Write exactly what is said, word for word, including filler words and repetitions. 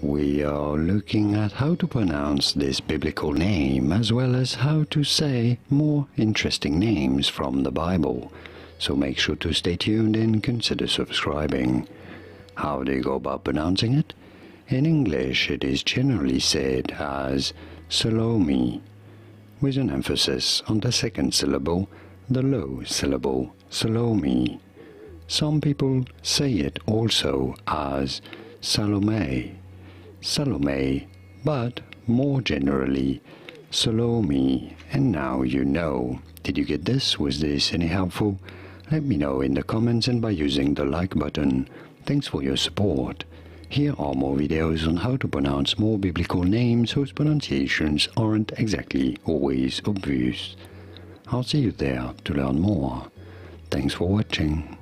we are looking at how to pronounce this biblical name as well as how to say more interesting names from the Bible. So make sure to stay tuned and consider subscribing. How do you go about pronouncing it? In English it is generally said as Salome, with an emphasis on the second syllable, the low syllable, Salome. Some people say it also as Salome, Salome, but more generally, Salome. And now you know. Did you get this? Was this any helpful? Let me know in the comments and by using the like button. Thanks for your support. Here are more videos on how to pronounce more biblical names whose pronunciations aren't exactly always obvious. I'll see you there to learn more. Thanks for watching.